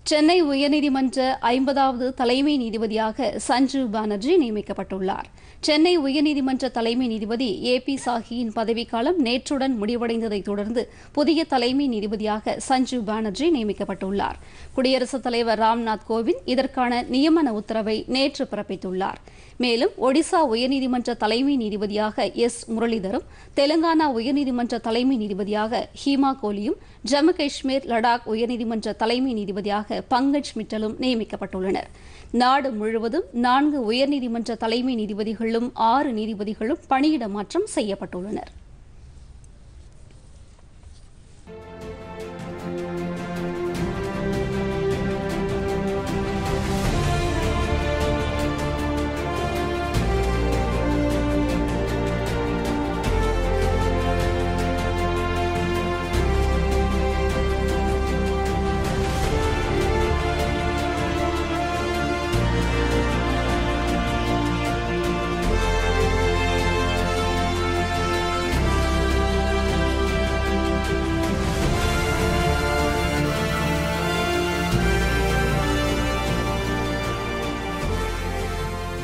சென்னை உயர்நீதிமன்ற 50வது தலைமை நீதிபதியாக சஞ்சீவ் பானர்ஜி நியமிக்கப்பட்டுள்ளார். சென்னை உயர்நீதிமன்ற தலைமை நீதிபதி ஏ.பி. சாஹியின் பதவிக்காலம் நேற்றுடன் முடிவடைந்ததைத் தொடர்ந்து புதிய தலைமை நீதிபதியாக சஞ்சீவ் பானர்ஜி நியமிக்கப்பட்டுள்ளார். குடியரசுத் தலைவர் ராம்நாத் கோவிந்த் இதற்கான நியமன உத்தரவை நேற்று பிறப்பித்துள்ளார். மேலும் ஒடிசா உயர்நீதிமன்ற தலைமை நீதிபதியாக எஸ். முரளிதரும், தெலங்கானா உயர்நீதிமன்ற தலைமை நீதிபதியாக ஹீமா கோலியும், ஜம்மு காஷ்மீர் லடாக் உயர்நீதிமன்ற தலைமை நீதிபதியாக பங்கஜ் மிட்டலும் நியமிக்கப்பட்டுள்ளனர். நாடு முழுவதும் 4 உயர்நீதிமன்ற தலைமை நீதிபதிகளும் 6 நீதிபதிகளும் பணியிட மாற்றம் செய்யப்பட்டுள்ளனர்.